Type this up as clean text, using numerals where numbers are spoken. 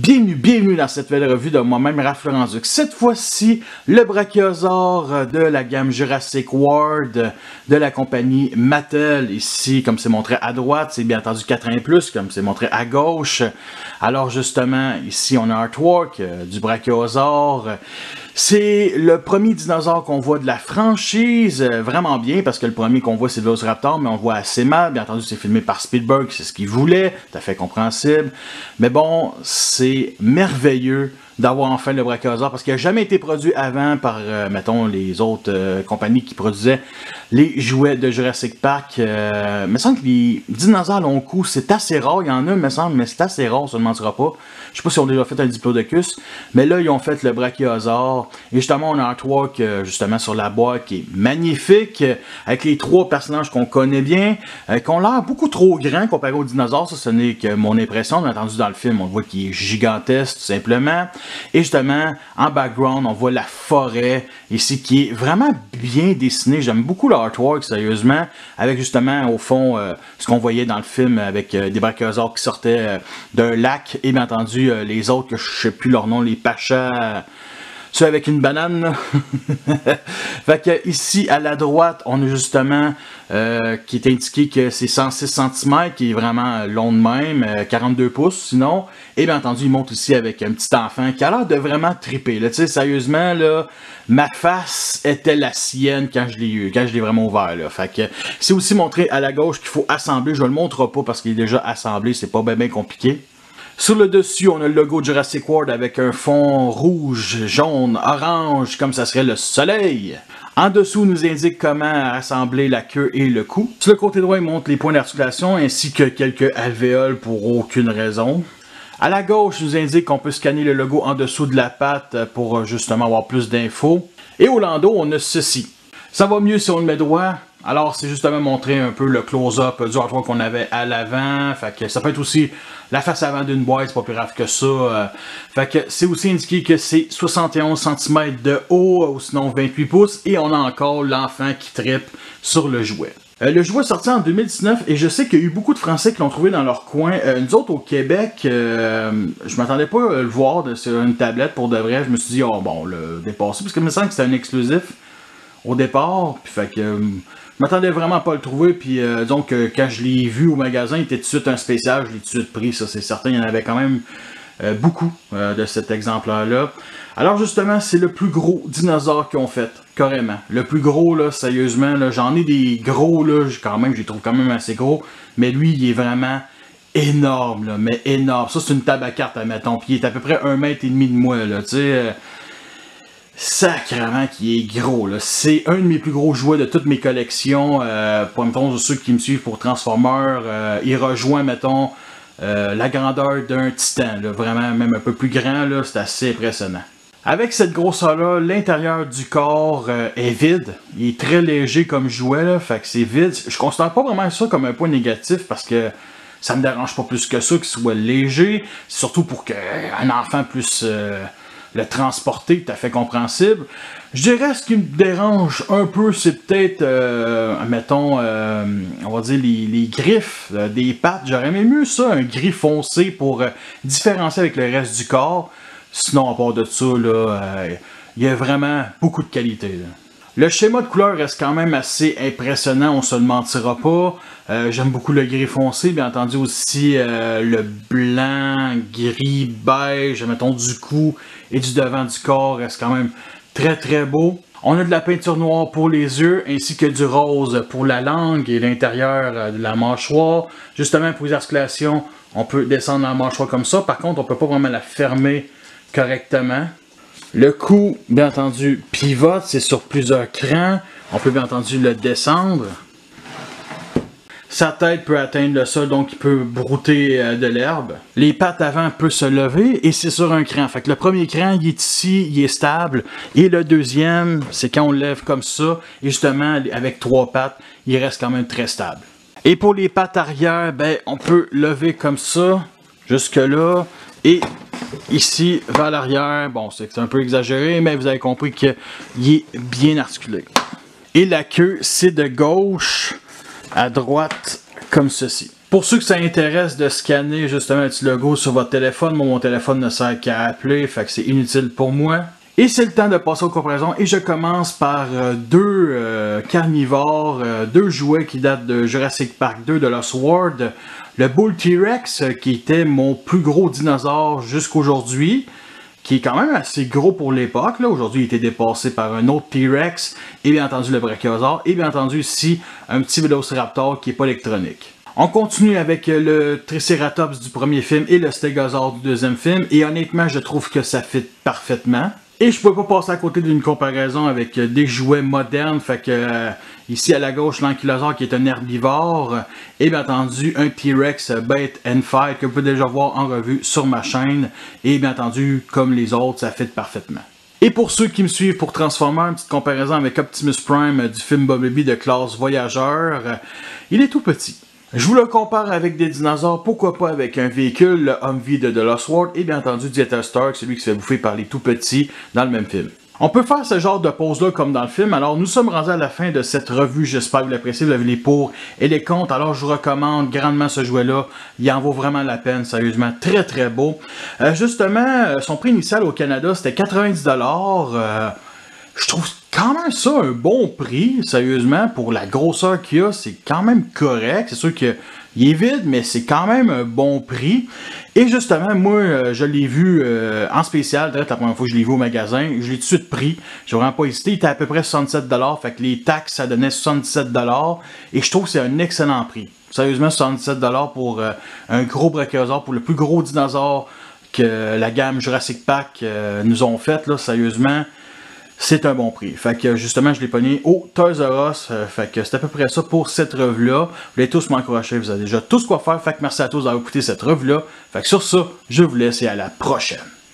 Bienvenue dans cette nouvelle revue de moi-même, Raph Laurent-Duc. Cette fois-ci, le brachiosaure de la gamme Jurassic World de la compagnie Mattel. Ici, comme c'est montré à droite, c'est bien entendu 4+, comme c'est montré à gauche. Alors justement, ici on a un artwork du brachiosaure. C'est le premier dinosaure qu'on voit de la franchise, vraiment bien, parce que le premier qu'on voit c'est le Velociraptor, mais on le voit assez mal. Bien entendu, c'est filmé par Spielberg, c'est ce qu'il voulait, tout à fait compréhensible. Mais bon, c'est merveilleux d'avoir enfin le brachiosaure, parce qu'il n'a jamais été produit avant par, mettons, les autres compagnies qui produisaient les jouets de Jurassic Park. Il me semble que les dinosaures long cou, c'est assez rare, il y en a, il me semble, mais c'est assez rare, ça ne mentira pas. Je sais pas si on a déjà fait un diplodocus, mais là, ils ont fait le brachiosaure. Et justement, on a un artwork justement sur la boîte qui est magnifique, avec les trois personnages qu'on connaît bien, qui ont l'air beaucoup trop grands comparé aux dinosaures. Ça, ce n'est que mon impression. Bien entendu, dans le film, on voit qu'il est gigantesque, tout simplement. Et justement, en background, on voit la forêt ici, qui est vraiment bien dessinée. J'aime beaucoup l'artwork, sérieusement, avec justement, au fond, ce qu'on voyait dans le film, avec des brachiosaures qui sortaient d'un lac, et bien entendu, les autres, que je sais plus leur nom, les pachas, ceux avec une banane. Fait que ici, à la droite, on a justement qui est indiqué que c'est 106 cm, qui est vraiment long de même, 42 pouces sinon. Et bien entendu, il monte ici avec un petit enfant qui a l'air de vraiment triper. Tu sais, sérieusement, là, ma face était la sienne quand je l'ai vraiment ouvert. Là. Fait que c'est aussi montré à la gauche qu'il faut assembler. Je ne le montre pas parce qu'il est déjà assemblé, c'est pas bien compliqué. Sur le dessus, on a le logo Jurassic World avec un fond rouge, jaune, orange, comme ça serait le soleil. En dessous, il nous indique comment assembler la queue et le cou. Sur le côté droit, il montre les points d'articulation ainsi que quelques alvéoles pour aucune raison. À la gauche, il nous indique qu'on peut scanner le logo en dessous de la patte pour justement avoir plus d'infos. Et au landau, on a ceci. Ça va mieux si on le met droit. Alors, c'est justement montrer un peu le close-up du artwork qu'on avait à l'avant. Fait que ça peut être aussi la face avant d'une boîte, c'est pas plus grave que ça. Fait que c'est aussi indiqué que c'est 71 cm de haut, ou sinon 28 pouces. Et on a encore l'enfant qui trippe sur le jouet. Le jouet est sorti en 2019 et je sais qu'il y a eu beaucoup de Français qui l'ont trouvé dans leur coin. Nous autres au Québec, je m'attendais pas à le voir sur une tablette pour de vrai. Je me suis dit, oh bon, le dépasser, parce que il me semble que c'était un exclusif au départ. Puis fait que je m'attendais vraiment pas à le trouver. Puis donc quand je l'ai vu au magasin, il était tout de suite un spécial. Je l'ai tout de suite pris, ça c'est certain. Il y en avait quand même beaucoup de cet exemplaire-là. Alors justement, c'est le plus gros dinosaure qu'ils ont fait, carrément. Le plus gros, là, sérieusement, là, j'en ai des gros, là, quand même, je les trouve quand même assez gros. Mais lui, il est vraiment énorme, là, mais énorme. Ça, c'est une table à cartes, admettons. Puis il est à peu près 1,5 m de moi, là, tu sais. Sacrément qui est gros, là. C'est un de mes plus gros jouets de toutes mes collections. Pour mettons, ceux qui me suivent pour Transformers, il rejoint, mettons, la grandeur d'un titan, là. Vraiment, même un peu plus grand, là, c'est assez impressionnant. Avec cette grosseur-là, l'intérieur du corps est vide. Il est très léger comme jouet, là, fait que c'est vide. Je considère pas vraiment ça comme un point négatif parce que ça me dérange pas plus que ça qu'il soit léger. Surtout pour qu'un enfant puisse le transporter, tout à fait compréhensible. Je dirais ce qui me dérange un peu, c'est peut-être, mettons, on va dire les griffes des pattes. J'aurais aimé mieux ça, un gris foncé pour différencier avec le reste du corps. Sinon, à part de ça, il y a vraiment beaucoup de qualité. Là. Le schéma de couleur reste quand même assez impressionnant, on se le mentira pas. J'aime beaucoup le gris foncé, bien entendu aussi le blanc, gris, beige, mettons du cou et du devant du corps reste quand même très très beau. On a de la peinture noire pour les yeux, ainsi que du rose pour la langue et l'intérieur de la mâchoire. Justement, pour les articulations, on peut descendre la mâchoire comme ça. Par contre, on peut pas vraiment la fermer correctement. Le cou, bien entendu, pivote, c'est sur plusieurs crans. On peut bien entendu le descendre. Sa tête peut atteindre le sol, donc il peut brouter de l'herbe. Les pattes avant peuvent se lever et c'est sur un cran. Fait que le premier cran, il est ici, il est stable. Et le deuxième, c'est quand on le lève comme ça. Et justement, avec 3 pattes, il reste quand même très stable. Et pour les pattes arrière, ben, on peut lever comme ça, jusque là. Et ici, vers l'arrière, bon, c'est un peu exagéré, mais vous avez compris qu'il est bien articulé. Et la queue, c'est de gauche à droite, comme ceci. Pour ceux que ça intéresse de scanner justement un petit logo sur votre téléphone, moi, mon téléphone ne sert qu'à appeler, fait que c'est inutile pour moi. Et c'est le temps de passer aux comparaisons et je commence par deux carnivores, deux jouets qui datent de Jurassic Park 2 de Lost World. Le Bull T-Rex qui était mon plus gros dinosaure jusqu'aujourd'hui, qui est quand même assez gros pour l'époque. Aujourd'hui, il était dépassé par un autre T-Rex et bien entendu le Brachiosaure et bien entendu ici un petit Vélociraptor qui n'est pas électronique. On continue avec le Triceratops du premier film et le Stégosaure du deuxième film et honnêtement, je trouve que ça fit parfaitement. Et je ne pouvais pas passer à côté d'une comparaison avec des jouets modernes, fait que ici à la gauche, l'Ankylosaure qui est un herbivore, et bien entendu un T-Rex Bait and Fight que vous pouvez déjà voir en revue sur ma chaîne, et bien entendu, comme les autres, ça fit parfaitement. Et pour ceux qui me suivent pour Transformers, une petite comparaison avec Optimus Prime du film Bumblebee de classe Voyageur, il est tout petit. Je vous le compare avec des dinosaures, pourquoi pas avec un véhicule, le Humvee de The Lost World, et bien entendu Zeta Stark, celui qui se fait bouffer par les tout petits dans le même film. On peut faire ce genre de pose-là comme dans le film, alors nous sommes rendus à la fin de cette revue, j'espère que vous l'appréciez, vous avez les pour et les contre, alors je vous recommande grandement ce jouet-là, il en vaut vraiment la peine, sérieusement, très très beau. Justement, son prix initial au Canada c'était 90$, je trouve quand même ça un bon prix, sérieusement, pour la grosseur qu'il a, c'est quand même correct. C'est sûr qu'il est vide, mais c'est quand même un bon prix. Et justement, moi, je l'ai vu en spécial, la première fois que je l'ai vu au magasin, je l'ai tout de suite pris. J'ai vraiment pas hésité, il était à peu près 67$, fait que les taxes, ça donnait 77$. Et je trouve que c'est un excellent prix. Sérieusement, 77$ pour un gros brachiosaure, pour le plus gros dinosaure que la gamme Jurassic Park nous ont fait, là, sérieusement. C'est un bon prix. Fait que justement, je l'ai pogné au Toys R Us. Fait que c'est à peu près ça pour cette revue-là. Vous voulez tous m'encourager, vous avez déjà tout ce quoi faire. Fait que merci à tous d'avoir écouté cette revue-là. Fait que sur ça, je vous laisse et à la prochaine.